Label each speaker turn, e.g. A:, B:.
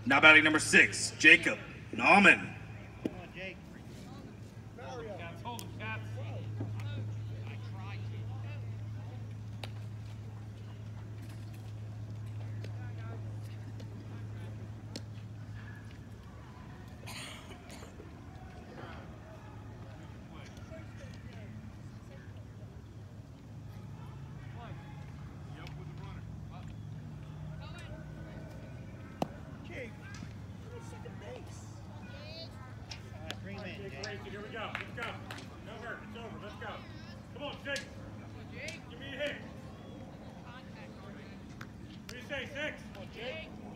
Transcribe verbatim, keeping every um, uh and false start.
A: Now batting number six, Jacob Nauman.
B: Here we go. Let's go. No hurt. It's over. Let's go. Come on, Jake. Give me a hit. What do you say, six? Come on, Jake.